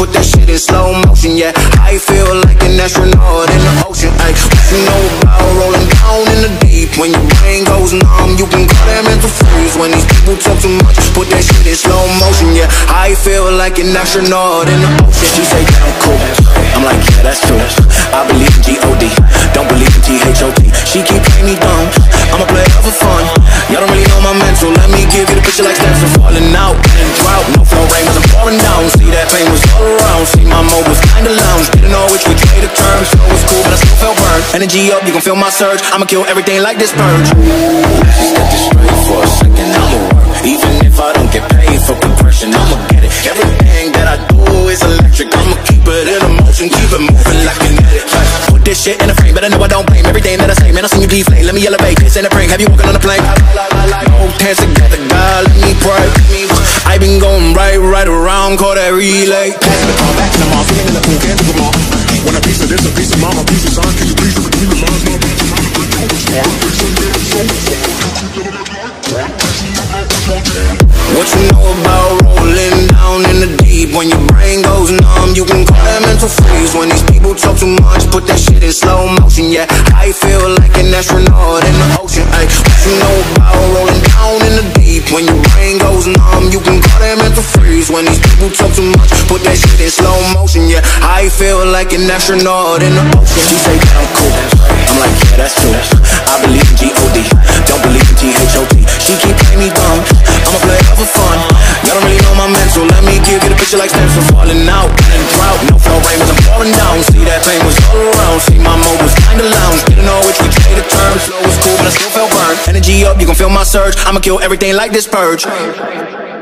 put that shit in slow motion, yeah. I feel like an astronaut in the ocean, ayy. What you know about rolling down in the deep? When your brain goes numb, you can call that mental freeze. When these people talk too much, put that shit in slow motion, yeah. I feel like an astronaut in the ocean. She say that I'm cool, I'm like, yeah, that's true. I believe in G-O-D, don't believe in T-H-O-T. She keep playing me dumb, I'm a player for fun. Y'all don't really know my mental, let me give you the picture like steps of falling out in drought. No flow rain was I'm pouring down, see that pain was all around. See my mode was kinda lounge, didn't know which way to turn. Flow was cool, but I still felt burned. Energy up, you gon' feel my surge, I'ma kill everything like this purge. Just get this straight for a second, I'ma work. Even if I don't get paid for compression, I'ma get it. Everything that I do is electric, I'ma keep it in motion, keep it moving like kinetic. Put this shit in a frame, but I know I don't blame everything that I say. Man, I seen you deflate, let me elevate, this ain't a prank. Have you walking on a plane? Both hands together, God, let me pray. I been going right around, call that relay. Back in the car, back in the mall, feeling in the pool, can't do them all. When a piece of this, a piece of mama, a piece of son, can you please between the lines, no piece of mama, what you know about rolling down in the deep? When your brain goes numb, you can call that mental freeze. When these people talk too much, put that shit in slow motion, yeah. I feel like an astronaut in the ocean, ayy. What you know about rolling down in the deep? When your brain goes numb, you can call that mental freeze. When these people talk too much, put that shit in slow motion, yeah. I feel like an astronaut in the ocean. She say that I'm cool, I'm like, yeah, that's true. I believe in G-O-D, don't believe in T-H-O-T. She keep playing me dumb, I'm a player for fun. Y'all don't really know my mental, let me give you the picture like steps of falling out in drought. No flow rain was I'm pouring down, see that pain was all around. See my mode was kinda lounge, didn't know which way to turn. Flow was cool, but I still felt burned. Energy up, you gon' feel my surge, I'ma kill everything like this purge.